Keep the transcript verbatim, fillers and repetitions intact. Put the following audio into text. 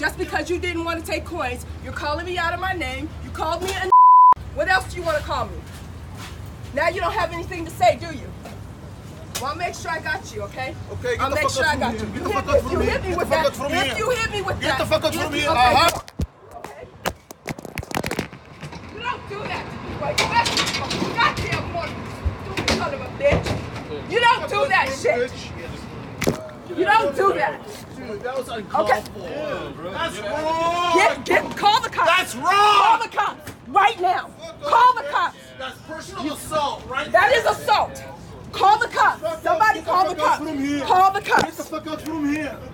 Just because you didn't want to take coins, you're calling me out of my name. You called me a. What else do you want to call me? Now you don't have anything to say, do you? Well, I'll make sure I got you, okay? Okay, get I'll the make fuck sure up I got from you. here. You Get the hit, fuck up if from you here. hit me Get with the fuck that, up from if here. you hit me with that, Get the fuck up from if- here. okay. Uh-huh. Okay. You don't do that to me, boy. You better fucking goddamn one, stupid son of a bitch. You don't do that shit. You don't do that. Dude, that was uncalled Okay. for. Yeah, that's wrong. Get, get, call the cops. That's wrong. Call the cops right now. Call the cops. That's personal assault, right? That is assault. Call the cops. Somebody call the cops. Call the Get the cops. fuck out from here.